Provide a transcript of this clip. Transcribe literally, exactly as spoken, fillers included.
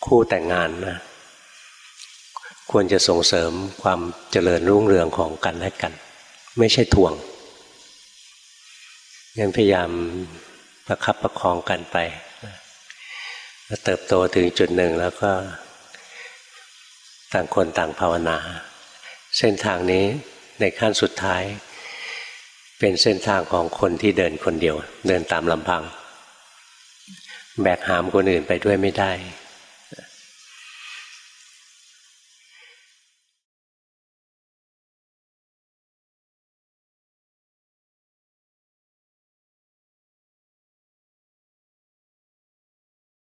คู่แต่งงานนะควรจะส่งเสริมความเจริญรุ่งเรืองของกันและกันไม่ใช่ทวงงั้นพยายามประคับประคองกันไปเติบโตถึงจุดหนึ่งแล้วก็ต่างคนต่างภาวนาเส้นทางนี้ในขั้นสุดท้ายเป็นเส้นทางของคนที่เดินคนเดียวเดินตามลำพังแบกหามคนอื่นไปด้วยไม่ได้